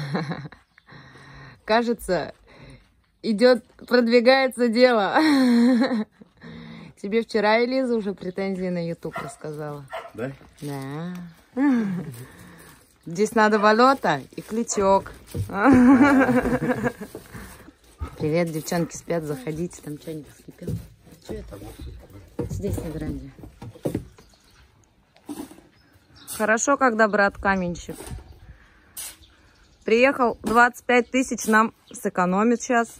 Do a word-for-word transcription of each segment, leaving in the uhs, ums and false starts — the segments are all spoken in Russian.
Кажется, идет, продвигается дело. Тебе вчера Элиза уже претензии на YouTube рассказала. Да? Да. Здесь надо болото и крючок. Привет, девчонки спят, заходите, там что-нибудь вскипело. Что это? Здесь на веранде. Хорошо, когда брат каменщик. Приехал, двадцать пять тысяч нам сэкономит сейчас.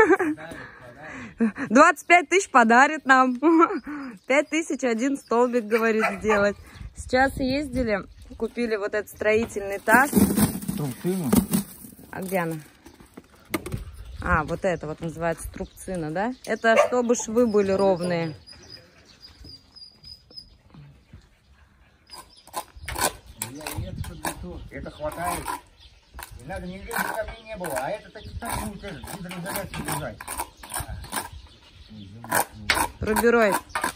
двадцать пять тысяч подарит нам. пять тысяч один столбик, говорит, сделать. Сейчас ездили, купили вот этот строительный таз. Струбцина. А где она? А, вот это вот называется струбцина, да? Это чтобы швы были ровные. Это хватает. Не надо, нигде камней не было, а это такие там будет гидроизоляцию держать. Пробирой.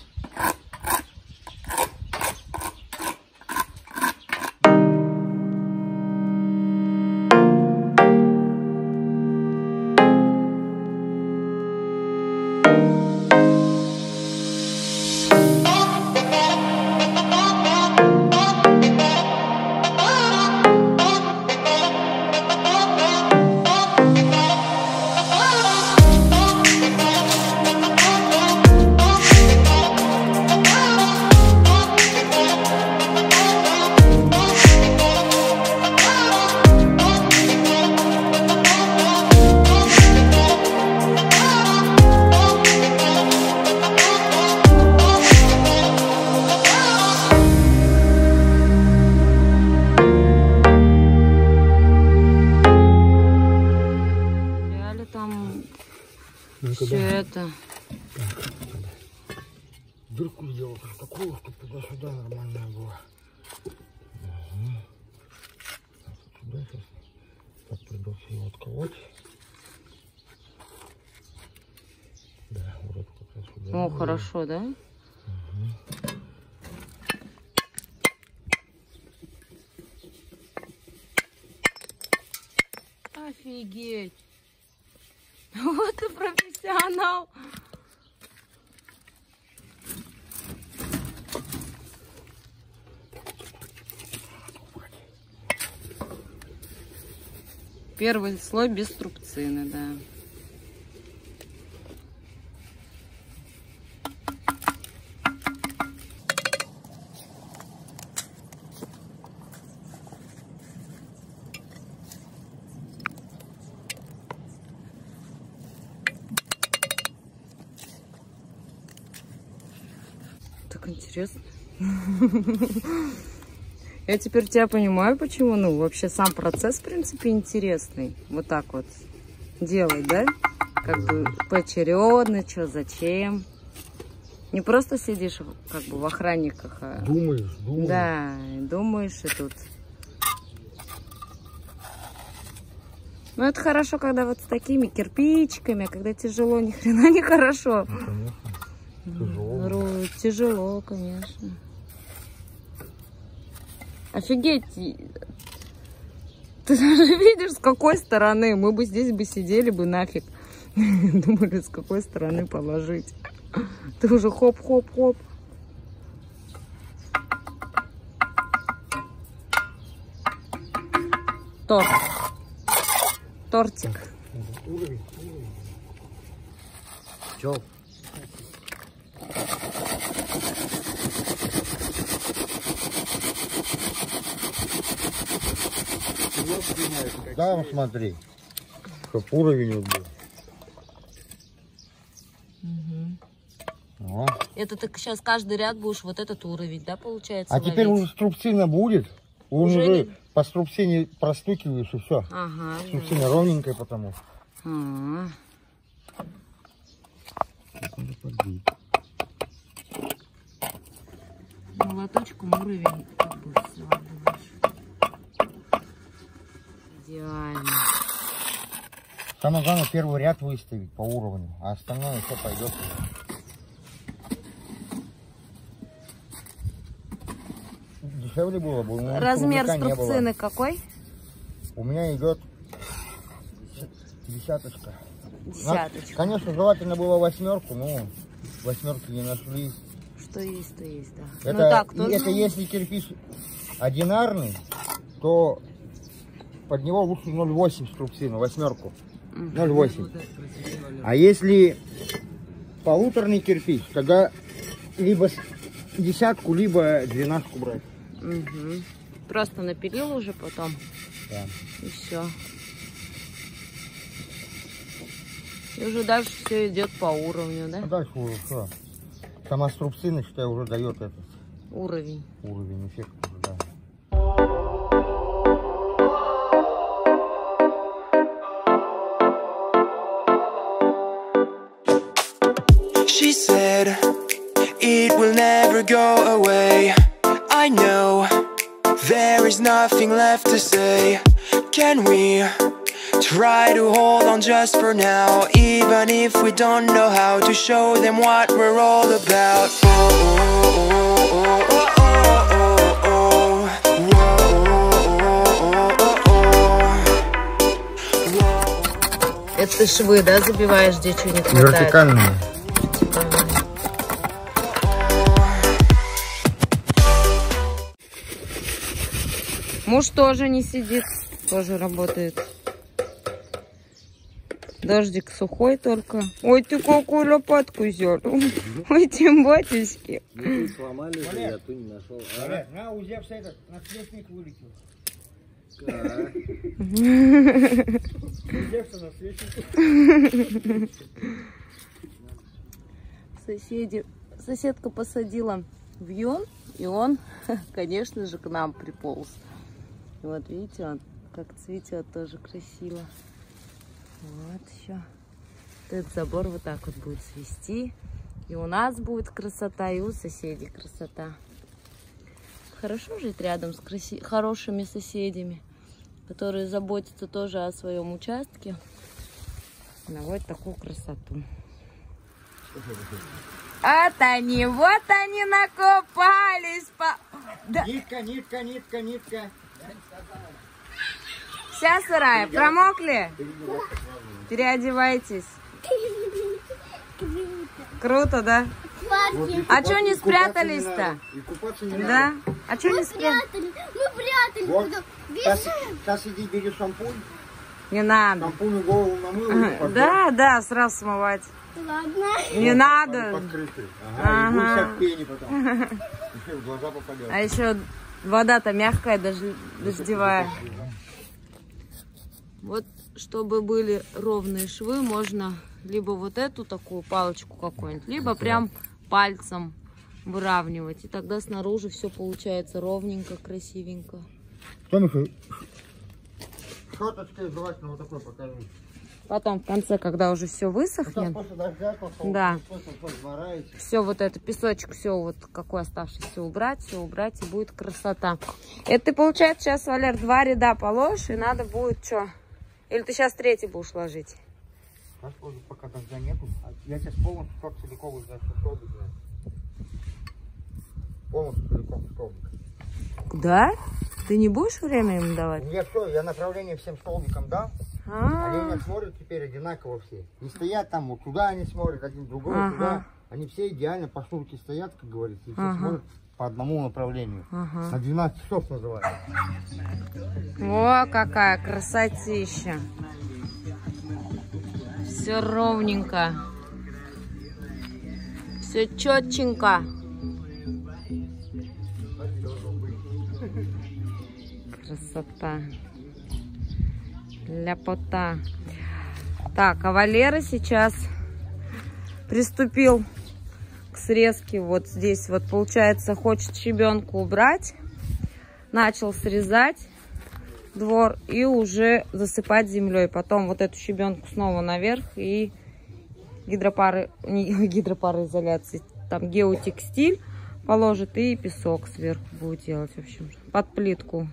Все это. Дырку сделал такую, чтобы туда-сюда нормальная была. Угу. Сюда сейчас так придется его отколоть. Да, вот как раз сюда. О, хорошо, да? Угу. Офигеть! Вот ты профессионал! Первый слой без струбцины, да. Так интересно. Я теперь тебя понимаю, почему. Ну, вообще сам процесс, в принципе, интересный. Вот так вот делать, да? Как бы поочередно, что, зачем. Не просто сидишь как бы в охранниках, а... Думаешь, думаешь. Да, думаешь и тут. Ну, это хорошо, когда вот с такими кирпичиками, а когда тяжело, ни хрена не хорошо. Ну, конечно. Тяжело. Ру, тяжело, конечно. Офигеть. Ты даже видишь, с какой стороны. Мы бы здесь бы сидели бы нафиг. Думали, с какой стороны положить. Ты уже хоп-хоп-хоп. Торт. Тортик. Уровень, уровень. Чё? Да, ну смотри, чтоб уровень вот был. Угу. Это ты сейчас каждый ряд будешь вот этот уровень, да, получается? А ловить? теперь уже струбцина будет. Уже, Уже не... по струбцине простукиваешь и все. Ага. Струбцина да. Ровненькая потому. А-а-а. Молоточком уровень как бы складываешь. Идеально. Самое главное первый ряд выставить по уровню, а остальное все пойдет. Дешевле было бы. Размер струбцины какой? У меня идет Десяточка. Десяточка. Конечно, желательно было восьмерку, но восьмерки не нашли. Что есть, то есть, да. Это, ну, так, и это если кирпич одинарный, то под него лучше ноль восемь струбцину, восьмерку. ноль восемь. А если полуторный кирпич, тогда либо десятку, либо двенадцатку брать. Угу. Просто напилил уже потом. Да. И все. И уже дальше все идет по уровню, да? А дальше уже все. Сама струбцина, считай, уже дает этот Уровень. уровень эффекта. Да. She said it will never go away. I know there is nothing left to say. Can we try to hold on just for now, even if we don't know how to show them what we're all about? Oh, oh, oh, oh, oh, oh, oh, oh. Это ты швы, да, забиваешь, где что не хватает? Вертикальные. Муж тоже не сидит, тоже работает. Дождик сухой только. Ой, ты какую лопатку взял. Ой, тем батюшки. Ну, сломали, я ту не нашел. А? На, узявся этот, насвечник вылетел. Узявся насвечник. Соседи, соседка посадила вьюн, и он, конечно же, к нам приполз. И вот видите, он как цветет, тоже красиво. Вот еще. Этот забор вот так вот будет свести. И у нас будет красота, и у соседей красота. Хорошо жить рядом с краси... хорошими соседями, которые заботятся тоже о своем участке. Наводят такую красоту. Вот они, вот они накопались. По... Да. Нитка, нитка, нитка, нитка. Вся сырая, промокли? Переодевайтесь. Круто, да? А что не спрятались-то? Да? А что не спрятались? Мы прятались. Вот. Сейчас иди, бери шампунь. Не надо. Шампунь голову намыл. Да, да, сразу смывать. Ладно. Не надо. Подкрытый. Ага. И будет Ага. вся в пене потом. Еще в глаза попадет. А еще вода-то мягкая, даже дождевая. Вот, чтобы были ровные швы, можно либо вот эту такую палочку какую-нибудь, либо прям пальцем выравнивать. И тогда снаружи все получается ровненько, красивенько. Что, Миша? Шоточкой желательно вот такой покажи. Потом в конце, когда уже все высохнет, После дождя, после да, двора, все вот это, песочек, все вот какой оставшийся убрать, все убрать, и будет красота. Это ты, получается, сейчас, Валер, два ряда положишь, и надо будет что? Или ты сейчас третий будешь ложить? Сейчас тоже пока дождя нету. Я сейчас полностью как целиком уже столбик. Полностью целиком столбик. Да? Ты не будешь время им давать? Я все, я направление всем столбикам дал. А-а-а. Они меня смотрят теперь одинаково все. Не стоят там, вот туда они смотрят, один другой, Ага. туда. Они все идеально по шнурке стоят, как говорится, и все Ага. смотрят по одному направлению. Ага. На двенадцать часов называется. О, какая красотища. Все ровненько. Все четченько. Красота. Ляпота. Так, а Валера сейчас приступил к срезке. Вот здесь вот, получается, хочет щебенку убрать. Начал срезать двор и уже засыпать землей. Потом вот эту щебенку снова наверх и гидропары, не гидропароизоляции, там геотекстиль положит и песок сверху будет делать, в общем, под плитку.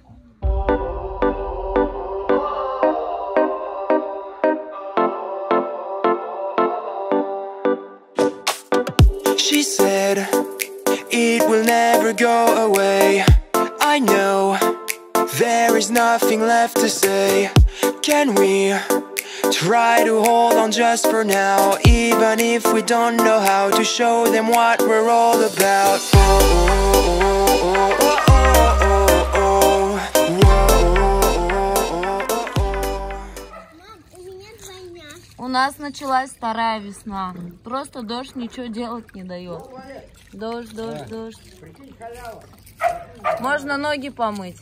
She said it will never go away. I know there is nothing left to say. Can we Try to hold on just for now, even if we don't know how to show them what we're all about. Oh, oh, oh, oh, oh, oh, oh, oh. У нас началась вторая весна. Просто дождь ничего делать не дает. Дождь, дождь, дождь. Можно ноги помыть.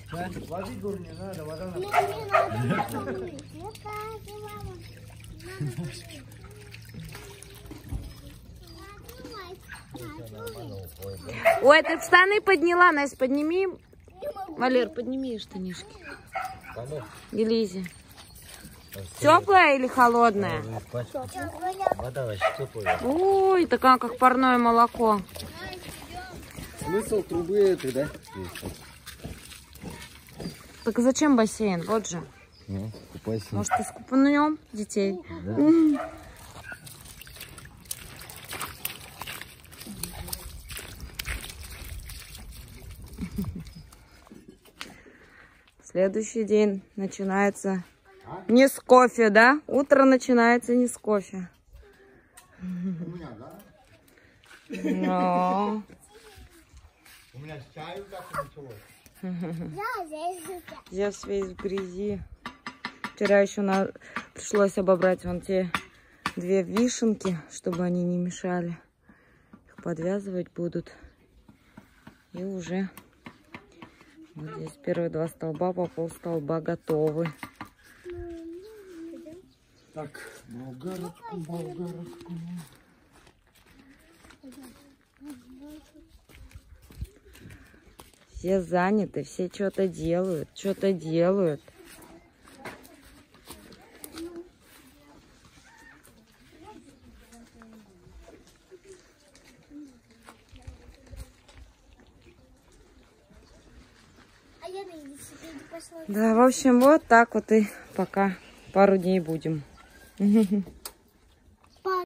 Ой, ты штаны подняла, Настя, подними. Валер, подними штанишки. Елизе. Теплая или холодная? Вода вообще теплая. Ой, такая как парное молоко. Смысл трубы этой, да? Так зачем бассейн? Вот же. Ну, купайся. Может, ты скупнем детей? Да. Следующий день начинается не с кофе, да? Утро начинается не с кофе. У меня, да? Но... У меня с чаю так началось. Здесь весь в грязи. Вчера еще на... пришлось обобрать вон те две вишенки, чтобы они не мешали. Их подвязывать будут. И уже вот здесь первые два столба, по полстолба готовы. Так, болгарочку, болгарочку. Все заняты, все что-то делают, что-то делают. Да, в общем, вот так вот и пока пару дней будем.